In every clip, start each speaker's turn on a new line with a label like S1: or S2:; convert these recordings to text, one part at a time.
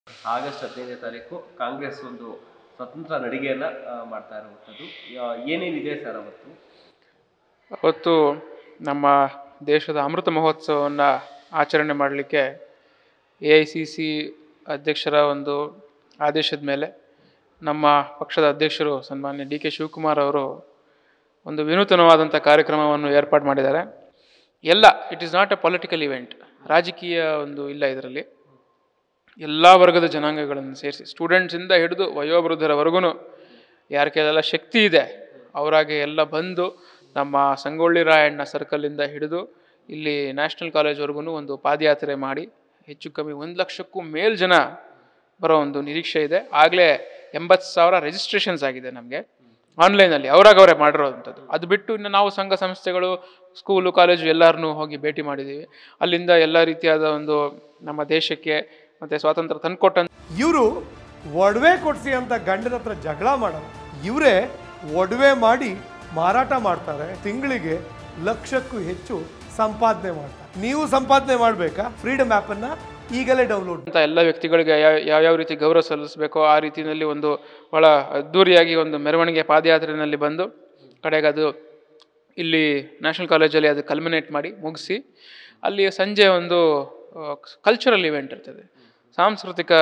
S1: August 15ನೇ ತಾರೀಕು ಕಾಂಗ್ರೆಸ್ ಒಂದು ಸ್ವತಂತ್ರ ನಡಿಗೆಯನ್ನು ಮಾಡ್ತಾ ಇರುವಂಥದ್ದು. ಏನೇನಿದೆ ಸರ್ ಅವತ್ತು?
S2: ಅವತ್ತು ನಮ್ಮ ದೇಶದ ಅಮೃತ ಮಹೋತ್ಸವವನ್ನು ಆಚರಣೆ ಮಾಡಲಿಕ್ಕೆ AICC ಅಧ್ಯಕ್ಷರ ಒಂದು ಆದೇಶದ ಮೇಲೆ ನಮ್ಮ ಪಕ್ಷದ ಅಧ್ಯಕ್ಷರು ಸನ್ಮಾನ್ಯ DK ಶಿವಕುಮಾರ್ ಅವರು ಒಂದು ವಿನೂತನವಾದಂಥ ಕಾರ್ಯಕ್ರಮವನ್ನು ಏರ್ಪಾಡು ಮಾಡಿದ್ದಾರೆ. ಎಲ್ಲ it is not a political event, ರಾಜಕೀಯ ಒಂದು ಇಲ್ಲ ಇದರಲ್ಲಿ. ಎಲ್ಲ ವರ್ಗದ ಜನಾಂಗಗಳನ್ನು ಸೇರಿಸಿ ಸ್ಟೂಡೆಂಟ್ಸಿಂದ ಹಿಡಿದು ವಯೋವೃದ್ಧರವರೆಗೂ ಯಾರ ಕೈಲೆಲ್ಲ ಶಕ್ತಿ ಇದೆ ಅವರಾಗೆ ಎಲ್ಲ ಬಂದು ನಮ್ಮ ಸಂಗೊಳ್ಳಿ ರಾಯಣ್ಣ ಸರ್ಕಲಿಂದ ಹಿಡಿದು ಇಲ್ಲಿ ನ್ಯಾಷನಲ್ ಕಾಲೇಜ್ವರೆಗೂ ಒಂದು ಪಾದಯಾತ್ರೆ ಮಾಡಿ ಹೆಚ್ಚು ಕಮ್ಮಿ 1 ಲಕ್ಷಕ್ಕೂ ಮೇಲ್ ಜನ ಬರೋ ಒಂದು ನಿರೀಕ್ಷೆ ಇದೆ. ಆಗಲೇ 80,000 ರಿಜಿಸ್ಟ್ರೇಷನ್ಸ್ ಆಗಿದೆ ನಮಗೆ ಆನ್ಲೈನಲ್ಲಿ, ಅವರೇ ಮಾಡಿರೋವಂಥದ್ದು. ಅದು ಬಿಟ್ಟು ಇನ್ನು ನಾವು ಸಂಘ ಸಂಸ್ಥೆಗಳು, ಸ್ಕೂಲು, ಕಾಲೇಜು ಎಲ್ಲರನ್ನೂ ಹೋಗಿ ಭೇಟಿ ಮಾಡಿದ್ದೀವಿ. ಅಲ್ಲಿಂದ ಎಲ್ಲ ರೀತಿಯಾದ ಒಂದು ನಮ್ಮ ದೇಶಕ್ಕೆ ಮತ್ತು ಸ್ವಾತಂತ್ರ್ಯ ತಂದುಕೊಟ್ಟಂತ
S3: ಇವರು ಒಡವೆ ಕೊಡಿಸಿ ಅಂತ ಗಂಡನ ಹತ್ರ ಜಗಳ ಮಾಡೋದು, ಇವರೇ ಒಡವೆ ಮಾಡಿ ಮಾರಾಟ ಮಾಡ್ತಾರೆ. ತಿಂಗಳಿಗೆ ಲಕ್ಷಕ್ಕೂ ಹೆಚ್ಚು ಸಂಪಾದನೆ ಮಾಡ್ತಾರೆ. ನೀವು ಸಂಪಾದನೆ ಮಾಡಬೇಕಾ? ಫ್ರೀಡಮ್ ಆ್ಯಪನ್ನು ಈಗಲೇ ಡೌನ್ಲೋಡ್
S2: ಅಂತ ಎಲ್ಲ ವ್ಯಕ್ತಿಗಳಿಗೆ ಯಾವ್ಯಾವ ರೀತಿ ಗೌರವ ಸಲ್ಲಿಸಬೇಕೋ ಆ ರೀತಿಯಲ್ಲಿ ಒಂದು ಭಾಳ ಅದ್ದೂರಿಯಾಗಿ ಒಂದು ಮೆರವಣಿಗೆ ಪಾದಯಾತ್ರೆಯಲ್ಲಿ ಬಂದು ಕಡೆಗೆ ಅದು ಇಲ್ಲಿ ನ್ಯಾಷನಲ್ ಕಾಲೇಜಲ್ಲಿ ಅದು ಕಲ್ಮಿನೇಟ್ ಮಾಡಿ ಮುಗಿಸಿ ಅಲ್ಲಿ ಸಂಜೆ ಒಂದು ಕಲ್ಚರಲ್ ಇವೆಂಟ್ ಇರ್ತದೆ, ಸಾಂಸ್ಕೃತಿಕ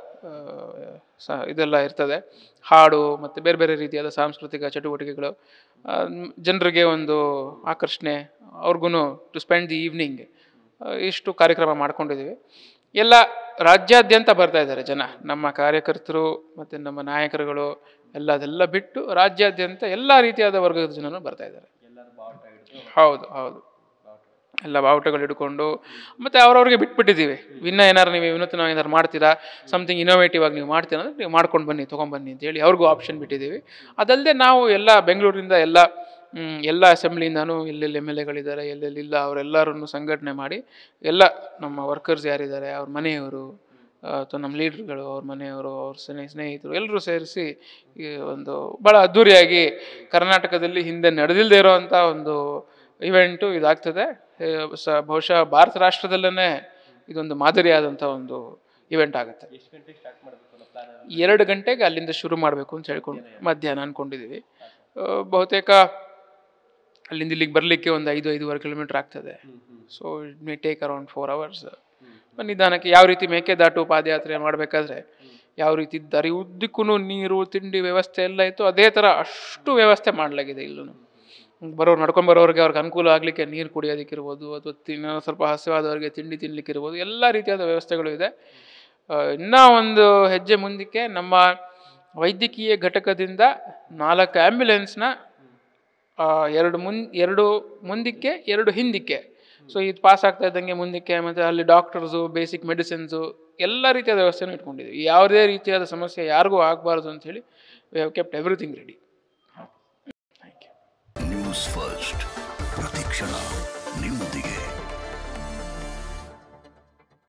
S2: ಇದೆಲ್ಲ ಇರ್ತದೆ, ಹಾಡು ಮತ್ತು ಬೇರೆ ಬೇರೆ ರೀತಿಯಾದ ಸಾಂಸ್ಕೃತಿಕ ಚಟುವಟಿಕೆಗಳು, ಜನರಿಗೆ ಒಂದು ಆಕರ್ಷಣೆ, ಅವ್ರಿಗೂ ಟು ಸ್ಪೆಂಡ್ ದಿ ಈವ್ನಿಂಗ್. ಇಷ್ಟು ಕಾರ್ಯಕ್ರಮ ಮಾಡ್ಕೊಂಡಿದ್ದೀವಿ. ಎಲ್ಲ ರಾಜ್ಯಾದ್ಯಂತ ಬರ್ತಾ ಇದ್ದಾರೆ ಜನ, ನಮ್ಮ ಕಾರ್ಯಕರ್ತರು ಮತ್ತು ನಮ್ಮ ನಾಯಕರುಗಳು ಅದೆಲ್ಲ ಬಿಟ್ಟು ರಾಜ್ಯಾದ್ಯಂತ ಎಲ್ಲ ರೀತಿಯಾದ ವರ್ಗದ ಜನರು ಬರ್ತಾ ಇದ್ದಾರೆ. ಹೌದು ಹೌದು, ಎಲ್ಲ ಬಾವುಟಗಳು ಹಿಡ್ಕೊಂಡು ಮತ್ತು ಅವ್ರವ್ರಿಗೆ ಬಿಟ್ಬಿಟ್ಟಿದ್ದೀವಿ. ಇನ್ನೂ ಏನಾರು ನೀವು ವಿನೂತನ ಏನಾರು ಮಾಡ್ತೀರಾ, ಸಮಥಿಂಗ್ ಇನೋವೇಟಿವ್ ಆಗಿ ನೀವು ಮಾಡ್ತೀರಾ ಅಂದರೆ ನೀವು ಮಾಡ್ಕೊಂಡು ಬನ್ನಿ, ತೊಗೊಂಬನ್ನಿ ಅಂತೇಳಿ ಅವ್ರಿಗೂ ಆಪ್ಷನ್ ಬಿಟ್ಟಿದ್ದೀವಿ. ಅದಲ್ಲದೆ ನಾವು ಎಲ್ಲ ಬೆಂಗಳೂರಿಂದ ಎಲ್ಲ ಅಸೆಂಬ್ಲಿಯಿಂದನೂ ಎಲ್ಲೆಲ್ಲಿ MLAಗಳಿದ್ದಾರೆ, ಎಲ್ಲೆಲ್ಲಿಲ್ಲ ಅವರೆಲ್ಲರನ್ನು ಸಂಘಟನೆ ಮಾಡಿ ಎಲ್ಲ ನಮ್ಮ ವರ್ಕರ್ಸ್ ಯಾರಿದ್ದಾರೆ ಅವ್ರ ಮನೆಯವರು ಅಥವಾ ನಮ್ಮ ಲೀಡ್ರ್ಗಳು ಅವ್ರ ಮನೆಯವರು ಅವ್ರ ಸ್ನೇಹಿತರು ಎಲ್ಲರೂ ಸೇರಿಸಿ ಈ ಒಂದು ಭಾಳ ಅದ್ಧೂರಿಯಾಗಿ ಕರ್ನಾಟಕದಲ್ಲಿ ಹಿಂದೆ ನಡೆದಿಲ್ಲದೆ ಇರೋವಂಥ ಒಂದು ಇವೆಂಟು ಇದಾಗ್ತದೆ. ಬಹುಶಃ ಭಾರತ ರಾಷ್ಟ್ರದಲ್ಲೇ ಇದೊಂದು ಮಾದರಿಯಾದಂಥ ಒಂದು ಇವೆಂಟ್ ಆಗುತ್ತೆ. 2 ಗಂಟೆಗೆ ಅಲ್ಲಿಂದ ಶುರು ಮಾಡಬೇಕು ಅಂತ ಹೇಳ್ಕೊಂಡು ಮಧ್ಯಾಹ್ನ ಅಂದ್ಕೊಂಡಿದ್ದೀವಿ. ಬಹುತೇಕ ಅಲ್ಲಿಂದ ಇಲ್ಲಿಗೆ ಬರಲಿಕ್ಕೆ ಒಂದು 5-5.5 ಕಿಲೋಮೀಟರ್ ಆಗ್ತದೆ. So it may take around 4 hours. ನಿಧಾನಕ್ಕೆ ಯಾವ ರೀತಿ ಮೇಕೆದಾಟು ಪಾದಯಾತ್ರೆ ಮಾಡಬೇಕಾದ್ರೆ ಯಾವ ರೀತಿ ದಾರಿ ಉದ್ದಕ್ಕೂ ನೀರು ತಿಂಡಿ ವ್ಯವಸ್ಥೆ ಎಲ್ಲ ಇತ್ತು, ಅದೇ ಥರ ಅಷ್ಟು ವ್ಯವಸ್ಥೆ ಮಾಡಲಾಗಿದೆ. ಇಲ್ಲೂ ನಡ್ಕೊಂಡು ಬರೋರಿಗೆ ಅವ್ರಿಗೆ ಅನುಕೂಲ ಆಗಲಿಕ್ಕೆ ನೀರು ಕುಡಿಯೋದಕ್ಕಿರ್ಬೋದು ಅಥವಾ ಸ್ವಲ್ಪ ಹಸಿವಾದವರಿಗೆ ತಿಂಡಿ ತಿನ್ನಲಿಕ್ಕಿರ್ಬೋದು, ಎಲ್ಲ ರೀತಿಯಾದ ವ್ಯವಸ್ಥೆಗಳು ಇದೆ. ಇನ್ನೂ ಒಂದು ಹೆಜ್ಜೆ ಮುಂದಕ್ಕೆ ನಮ್ಮ ವೈದ್ಯಕೀಯ ಘಟಕದಿಂದ 4 ಆ್ಯಂಬ್ಯುಲೆನ್ಸ್ನ 2 ಮುಂದಕ್ಕೆ 2 ಹಿಂದಕ್ಕೆ. ಸೊ ಇದು ಪಾಸ್ ಆಗ್ತಾ ಇದ್ದಂಗೆ ಮುಂದಕ್ಕೆ, ಮತ್ತು ಅಲ್ಲಿ ಡಾಕ್ಟರ್ಸು, ಬೇಸಿಕ್ ಮೆಡಿಸಿನ್ಸು ಎಲ್ಲ ರೀತಿಯಾದ ವ್ಯವಸ್ಥೆನೂ ಇಟ್ಕೊಂಡಿದ್ದೀವಿ. ಯಾವುದೇ ರೀತಿಯಾದ ಸಮಸ್ಯೆ ಯಾರಿಗೂ ಆಗಬಾರ್ದು ಅಂಥೇಳಿ we have kept everything ready.
S4: News first, ಪ್ರತಿಕ್ಷಣ ನಿಮ್ಮೊಂದಿಗೆ.